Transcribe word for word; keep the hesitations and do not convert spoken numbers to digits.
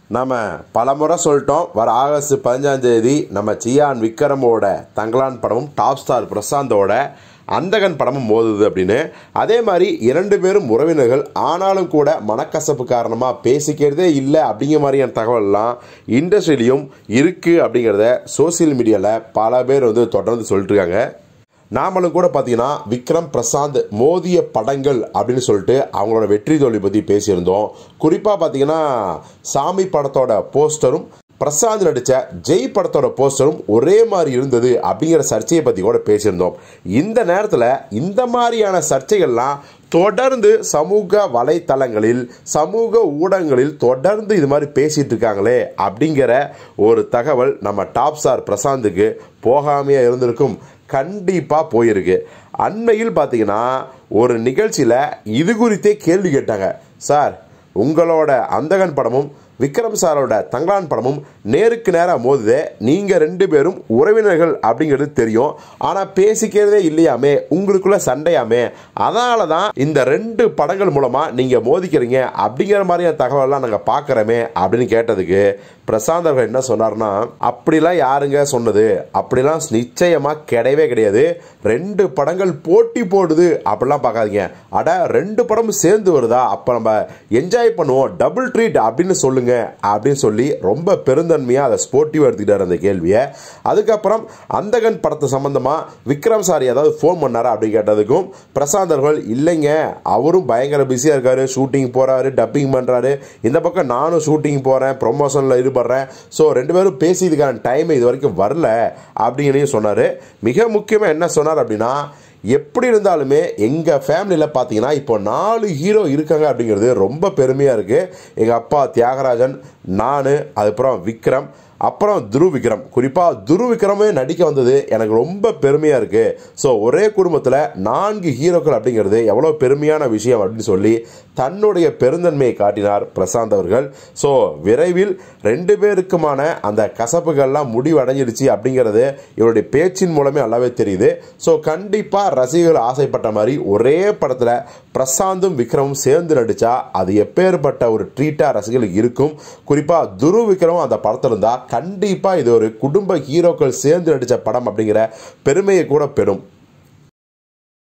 நம்ம பலமுறை சொல்லிட்டோம், வர ஆகஸ்ட் பதினஞ்சாம் தேதி நம்ம சியான் விக்ரமோட தங்கலான் படமும் டாப் ஸ்டார் பிரசாந்தோட அந்தகன் படமும் மோதுது அப்படின்னு. அதே மாதிரி இரண்டு பேரும் உறவினர்கள், ஆனாலும் கூட மனக்கசப்பு காரணமாக பேசிக்கிறதே இல்லை அப்படிங்கிற மாதிரியான தகவல்லாம் இண்டஸ்ட்ரியிலையும் இருக்குது அப்படிங்கிறத சோசியல் மீடியாவில் பல பேர் வந்து தொடர்ந்து சொல்லிட்டு இருக்காங்க. நாமளும் கூட பார்த்தீங்கன்னா விக்ரம் பிரசாந்த் மோதிய படங்கள் அப்படின்னு சொல்லிட்டு அவங்களோட வெற்றி தோல்வி பற்றி பேசியிருந்தோம். குறிப்பாக பார்த்தீங்கன்னா சாமி படத்தோட போஸ்டரும் பிரசாந்த் நடித்த ஜெய் படத்தோட போஸ்டரும் ஒரே மாதிரி இருந்தது அப்படிங்கிற சர்ச்சையை பற்றி கூட பேசியிருந்தோம். இந்த நேரத்தில் இந்த மாதிரியான சர்ச்சைகள்லாம் தொடர்ந்து சமூக வலைத்தளங்களில் சமூக ஊடகங்களில் தொடர்ந்து இது மாதிரி பேசிட்டு இருக்காங்களே அப்படிங்கிற ஒரு தகவல் நம்ம டாப் ஸ்டார் பிரசாந்துக்கு போகாமையே இருந்திருக்கும். கண்டிப்பாக போயிருக்கு. அண்மையில் பார்த்தீங்கன்னா ஒரு நிகழ்ச்சியில் இது குறித்தே கேள்வி கேட்டாங்க. சார், உங்களோட அந்தகன் படமும் விக்ரம் சாரோட தங்கலான் படமும் நேருக்கு நேராக மோதுதே, நீங்கள் ரெண்டு பேரும் உறவினர்கள் அப்படிங்கிறது தெரியும், ஆனால் பேசிக்கிறதே இல்லையாமே, உங்களுக்குள்ள சண்டையாமே, அதனால தான் இந்த ரெண்டு படங்கள் மூலமாக நீங்கள் மோதிக்கிறீங்க அப்படிங்கிற மாதிரியான தகவலாம் நாங்கள் பார்க்குறோமே அப்படின்னு கேட்டதுக்கு பிரசாந்த் அவர்கள் என்ன சொன்னார்னா, அப்படிலாம் யாருங்க சொன்னது, அப்படிலாம் நிச்சயமாக கிடையவே கிடையாது. ரெண்டு படங்கள் போட்டி போடுது அப்படிலாம் பார்க்காதீங்க. அட, ரெண்டு படமும் சேர்ந்து வருதா, அப்போ நம்ம என்ஜாய் பண்ணுவோம், டபுள் ட்ரீட் அப்படின்னு சொல்லுங்க அப்படின்னு சொல்லி ரொம்ப பெருந்தன்மையாக அதை ஸ்போர்ட்டிவாக எடுத்துக்கிட்டார் அந்த கேள்வியை. அதுக்கப்புறம் அந்தகன் படத்தை சம்பந்தமாக விக்ரம் சார் ஏதாவது ஃபோன் பண்ணாரா அப்படின்னு கேட்டதுக்கும் பிரசாந்த் அவர்கள் இல்லைங்க, அவரும் பயங்கர பிஸியாக இருக்காரு, ஷூட்டிங் போகிறாரு, டப்பிங் பண்ணுறாரு, இந்த பக்கம் நானும் ஷூட்டிங் போகிறேன், ப்ரொமோஷனில் ஈடுபடுறேன், ஸோ ரெண்டு பேரும் பேசியதுக்கான டைம் இது வரைக்கும் வரல அப்படின்னு சொன்னார். மிக முக்கியமாக என்ன சொன்னார் அப்படின்னா, எப்படி இருந்தாலுமே எங்கள் ஃபேமிலியில் பார்த்தீங்கன்னா இப்போ நாலு ஹீரோ இருக்காங்க அப்படிங்கிறது ரொம்ப பெருமையாக இருக்குது. எங்கள் அப்பா தியாகராஜன், நான், அதுக்கப்புறம் விக்ரம், அப்புறம் துருவ் விக்ரம். குறிப்பாக துருவ் விக்ரமே நடிக்க வந்தது எனக்கு ரொம்ப பெருமையாக இருக்குது. ஸோ ஒரே குடும்பத்தில் நான்கு ஹீரோக்கள் அப்படிங்கிறது எவ்வளோ பெருமையான விஷயம் அப்படின்னு சொல்லி தன்னுடைய பெருந்தன்மையை காட்டினார் பிரசாந்த் அவர்கள். ஸோ விரைவில் ரெண்டு பேருக்குமான அந்த கசப்புகள்லாம் முடிவடைஞ்சிடுச்சு அப்படிங்கிறது இவருடைய பேச்சின் மூலமே நல்லாவே தெரியுது. ஸோ கண்டிப்பாக ரசிகர்கள் ஆசைப்பட்ட மாதிரி ஒரே படத்தில் பிரசாந்தும் விக்ரமும் சேர்ந்து நடித்தா அது எப்பேற்பட்ட ஒரு ட்ரீட்டாக ரசிகர்களுக்கு இருக்கும். குறிப்பாக துருவ் விக்ரமும் அந்த படத்தில் இருந்தால் கண்டிப்பாக இது ஒரு குடும்ப ஹீரோக்கள் சேர்ந்து நடித்த படம் அப்படிங்கிற பெருமையை கூட பெறும்.